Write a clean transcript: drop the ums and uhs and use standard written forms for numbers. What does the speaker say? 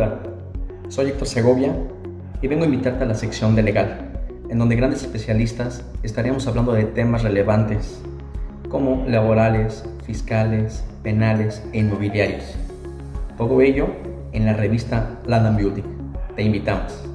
Hola, soy Héctor Segovia y vengo a invitarte a la sección de Legal, en donde grandes especialistas estaríamos hablando de temas relevantes como laborales, fiscales, penales e inmobiliarios. Todo ello en la revista Land & Beauty. Te invitamos.